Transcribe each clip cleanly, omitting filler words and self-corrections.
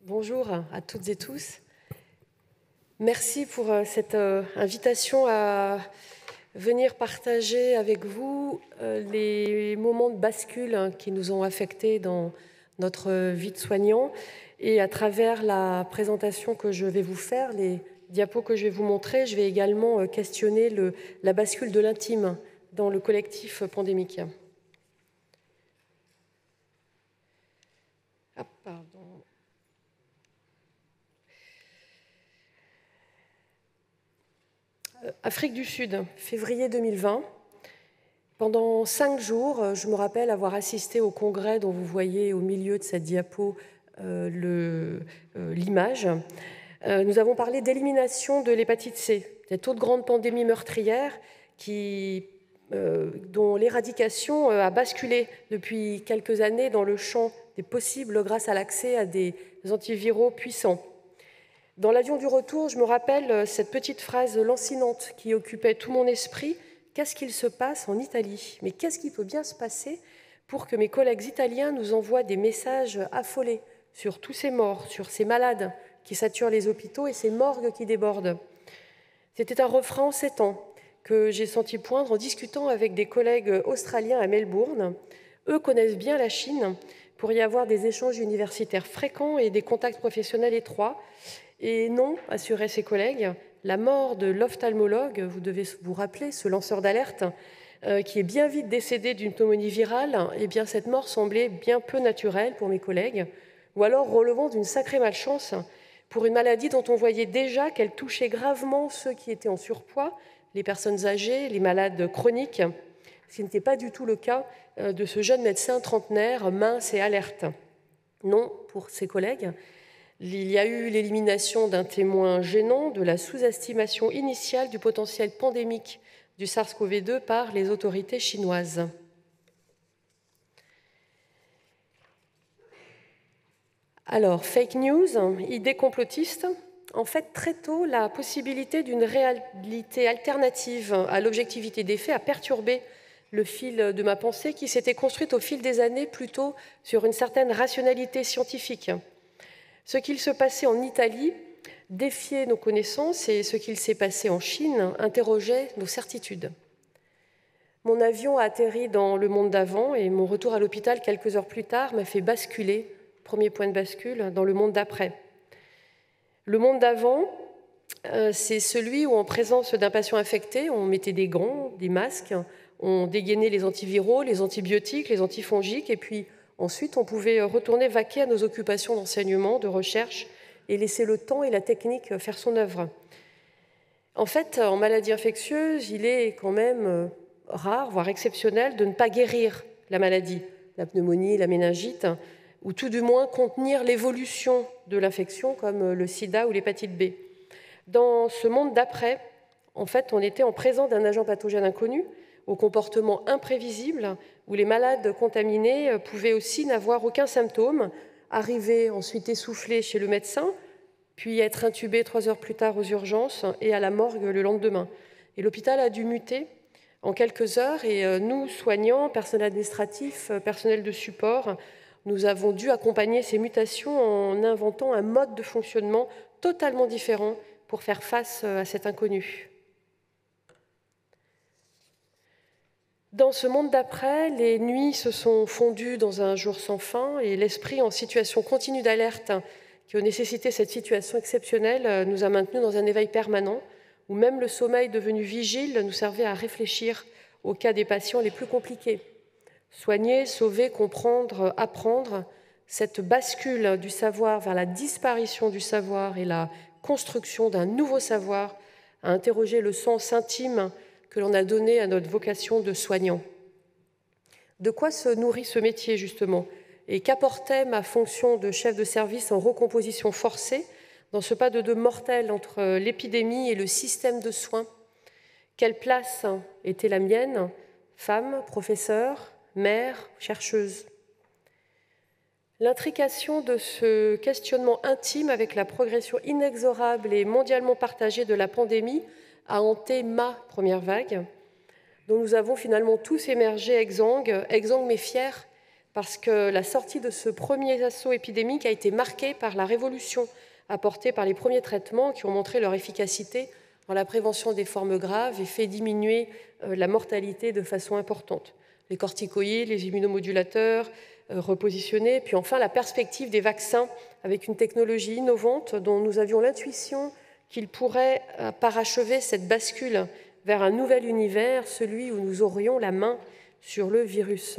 Bonjour à toutes et tous. Merci pour cette invitation à venir partager avec vous les moments de bascule qui nous ont affectés dans notre vie de soignant. Et à travers la présentation que je vais vous faire, les diapos que je vais vous montrer, je vais également questionner la bascule de l'intime dans le collectif pandémique. Ah, pardon. Afrique du Sud, février 2020. Pendant 5 jours, je me rappelle avoir assisté au congrès dont vous voyez au milieu de cette diapo l'image. Nous avons parlé d'élimination de l'hépatite C, cette autre grande pandémie meurtrière dont l'éradication a basculé depuis quelques années dans le champ des possibles grâce à l'accès à des antiviraux puissants. Dans l'avion du retour, je me rappelle cette petite phrase lancinante qui occupait tout mon esprit. Qu'est-ce qu'il se passe en Italie? Mais qu'est-ce qui peut bien se passer pour que mes collègues italiens nous envoient des messages affolés sur tous ces morts, sur ces malades qui saturent les hôpitaux et ces morgues qui débordent? C'était un refrain en 7 ans que j'ai senti poindre en discutant avec des collègues australiens à Melbourne. Eux connaissent bien la Chine pour y avoir des échanges universitaires fréquents et des contacts professionnels étroits. Et non, assuraient ses collègues, la mort de l'ophtalmologue, vous devez vous rappeler, ce lanceur d'alerte, qui est bien vite décédé d'une pneumonie virale, eh bien cette mort semblait bien peu naturelle pour mes collègues, ou alors relevant d'une sacrée malchance pour une maladie dont on voyait déjà qu'elle touchait gravement ceux qui étaient en surpoids, les personnes âgées, les malades chroniques, ce qui n'était pas du tout le cas de ce jeune médecin trentenaire, mince et alerte. Non, pour ses collègues, il y a eu l'élimination d'un témoin gênant de la sous-estimation initiale du potentiel pandémique du SARS-CoV-2 par les autorités chinoises. Alors, fake news, idée complotiste. En fait, très tôt, la possibilité d'une réalité alternative à l'objectivité des faits a perturbé le fil de ma pensée qui s'était construite au fil des années plutôt sur une certaine rationalité scientifique. Ce qu'il se passait en Italie défiait nos connaissances et ce qu'il s'est passé en Chine interrogeait nos certitudes. Mon avion a atterri dans le monde d'avant et mon retour à l'hôpital quelques heures plus tard m'a fait basculer, premier point de bascule, dans le monde d'après. Le monde d'avant, c'est celui où en présence d'un patient infecté, on mettait des gants, des masques, on dégainait les antiviraux, les antibiotiques, les antifongiques et puis ensuite, on pouvait retourner vaquer à nos occupations d'enseignement, de recherche, et laisser le temps et la technique faire son œuvre. En fait, en maladie infectieuse, il est quand même rare, voire exceptionnel, de ne pas guérir la maladie, la pneumonie, la méningite, ou tout du moins contenir l'évolution de l'infection, comme le sida ou l'hépatite B. Dans ce monde d'après, en fait, on était en présence d'un agent pathogène inconnu, au comportement imprévisible, où les malades contaminés pouvaient aussi n'avoir aucun symptôme, arriver ensuite essoufflés chez le médecin, puis être intubés 3 heures plus tard aux urgences et à la morgue le lendemain. Et l'hôpital a dû muter en quelques heures et nous, soignants, personnel administratif, personnel de support, nous avons dû accompagner ces mutations en inventant un mode de fonctionnement totalement différent pour faire face à cet inconnu. Dans ce monde d'après, les nuits se sont fondues dans un jour sans fin et l'esprit en situation continue d'alerte qui a nécessité cette situation exceptionnelle nous a maintenus dans un éveil permanent où même le sommeil devenu vigile nous servait à réfléchir aux cas des patients les plus compliqués. Soigner, sauver, comprendre, apprendre, cette bascule du savoir vers la disparition du savoir et la construction d'un nouveau savoir a interrogé le sens intime que l'on a donné à notre vocation de soignant. De quoi se nourrit ce métier, justement? Et qu'apportait ma fonction de chef de service en recomposition forcée dans ce pas de deux mortel entre l'épidémie et le système de soins? Quelle place était la mienne, femme, professeure, mère, chercheuse? L'intrication de ce questionnement intime avec la progression inexorable et mondialement partagée de la pandémie a hanté ma première vague, dont nous avons finalement tous émergé exsangues mais fiers parce que la sortie de ce premier assaut épidémique a été marquée par la révolution apportée par les premiers traitements qui ont montré leur efficacité dans la prévention des formes graves et fait diminuer la mortalité de façon importante. Les corticoïdes, les immunomodulateurs repositionnés, puis enfin la perspective des vaccins avec une technologie innovante dont nous avions l'intuition qu'il pourrait parachever cette bascule vers un nouvel univers, celui où nous aurions la main sur le virus.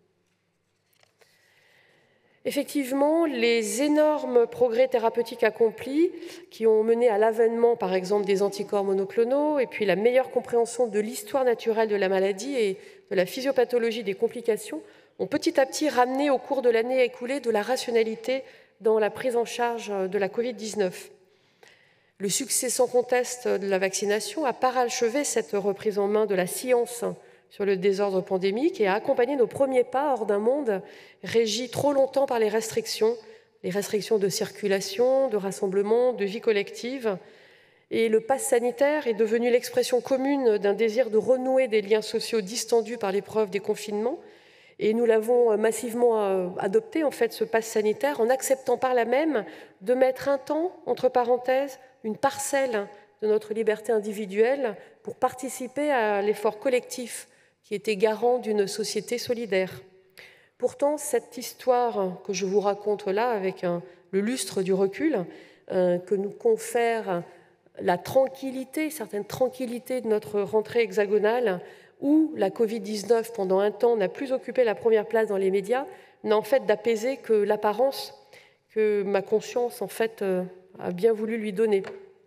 Effectivement, les énormes progrès thérapeutiques accomplis qui ont mené à l'avènement, par exemple, des anticorps monoclonaux et puis la meilleure compréhension de l'histoire naturelle de la maladie et de la physiopathologie des complications ont petit à petit ramené au cours de l'année écoulée de la rationalité dans la prise en charge de la Covid-19. Le succès sans conteste de la vaccination a parachevé cette reprise en main de la science sur le désordre pandémique et a accompagné nos premiers pas hors d'un monde régi trop longtemps par les restrictions de circulation, de rassemblement, de vie collective. Et le pass sanitaire est devenu l'expression commune d'un désir de renouer des liens sociaux distendus par l'épreuve des confinements. Et nous l'avons massivement adopté, en fait, ce pass sanitaire, en acceptant par là même de mettre un temps, entre parenthèses, une parcelle de notre liberté individuelle pour participer à l'effort collectif qui était garant d'une société solidaire. Pourtant, cette histoire que je vous raconte là, avec le lustre du recul, que nous confère la tranquillité, certaine tranquillité de notre rentrée hexagonale, où la Covid-19, pendant un temps, n'a plus occupé la première place dans les médias, n'a en fait d'apaiser que l'apparence que ma conscience, en fait, a bien voulu lui donner.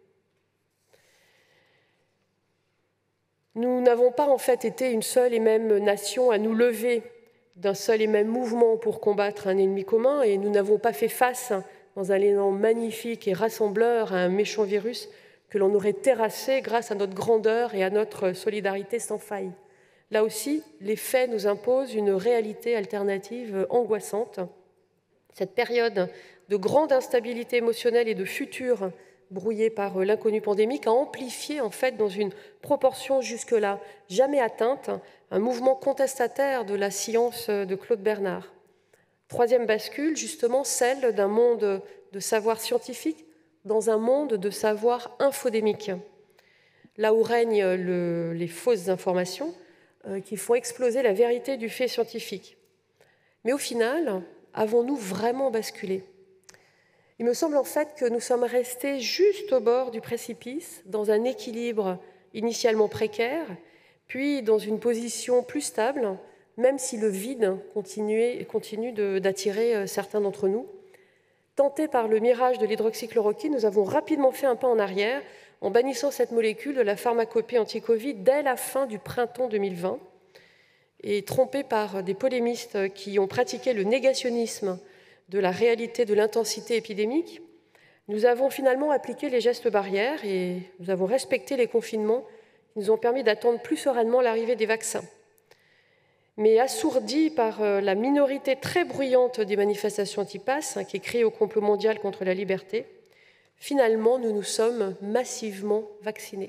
Nous n'avons pas, en fait, été une seule et même nation à nous lever d'un seul et même mouvement pour combattre un ennemi commun, et nous n'avons pas fait face, dans un élan magnifique et rassembleur, à un méchant virus que l'on aurait terrassé grâce à notre grandeur et à notre solidarité sans faille. Là aussi, les faits nous imposent une réalité alternative angoissante. Cette période de grande instabilité émotionnelle et de futur brouillé par l'inconnu pandémique a amplifié, en fait, dans une proportion jusque-là jamais atteinte, un mouvement contestataire de la science de Claude Bernard. Troisième bascule, justement, celle d'un monde de savoir scientifique dans un monde de savoir infodémique, là où règnent les fausses informations qui font exploser la vérité du fait scientifique. Mais au final, avons-nous vraiment basculé ? Il me semble en fait que nous sommes restés juste au bord du précipice, dans un équilibre initialement précaire, puis dans une position plus stable, même si le vide continue d'attirer certains d'entre nous. Tentés par le mirage de l'hydroxychloroquine, nous avons rapidement fait un pas en arrière en bannissant cette molécule de la pharmacopée anti-Covid dès la fin du printemps 2020. Et trompés par des polémistes qui ont pratiqué le négationnisme de la réalité de l'intensité épidémique, nous avons finalement appliqué les gestes barrières et nous avons respecté les confinements qui nous ont permis d'attendre plus sereinement l'arrivée des vaccins. Mais assourdis par la minorité très bruyante des manifestations anti-pass, qui crient au complot mondial contre la liberté, finalement, nous nous sommes massivement vaccinés.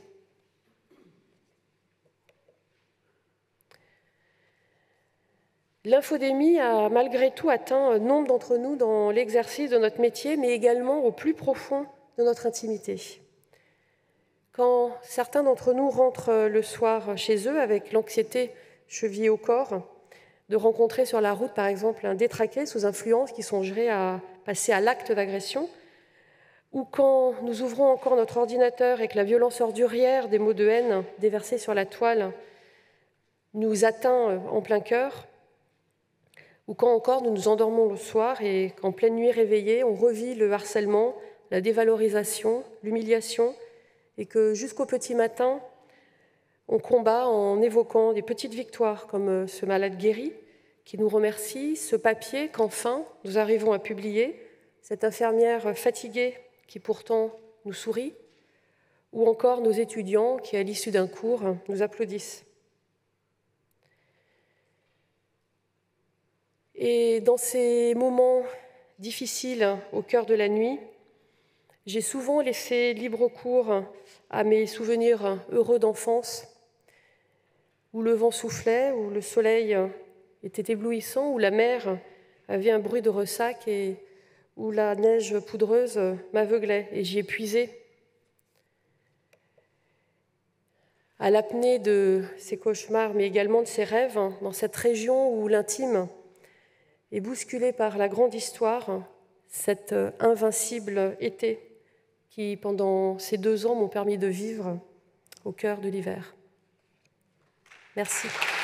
L'infodémie a malgré tout atteint nombre d'entre nous dans l'exercice de notre métier, mais également au plus profond de notre intimité. Quand certains d'entre nous rentrent le soir chez eux avec l'anxiété chevillée au corps, de rencontrer sur la route, par exemple, un détraqué sous influence qui songerait à passer à l'acte d'agression, ou quand nous ouvrons encore notre ordinateur et que la violence ordurière des mots de haine déversés sur la toile nous atteint en plein cœur, ou quand encore nous nous endormons le soir et qu'en pleine nuit réveillée, on revit le harcèlement, la dévalorisation, l'humiliation, et que jusqu'au petit matin, on combat en évoquant des petites victoires comme ce malade guéri qui nous remercie, ce papier qu'enfin nous arrivons à publier, cette infirmière fatiguée qui pourtant nous sourit, ou encore nos étudiants qui, à l'issue d'un cours, nous applaudissent. Et dans ces moments difficiles au cœur de la nuit, j'ai souvent laissé libre cours à mes souvenirs heureux d'enfance, où le vent soufflait, où le soleil était éblouissant, où la mer avait un bruit de ressac et où la neige poudreuse m'aveuglait, et j'y ai puisé. À l'apnée de ces cauchemars, mais également de ces rêves, dans cette région où l'intime est bousculé par la grande histoire, cet invincible été qui, pendant ces 2 ans, m'ont permis de vivre au cœur de l'hiver. Merci.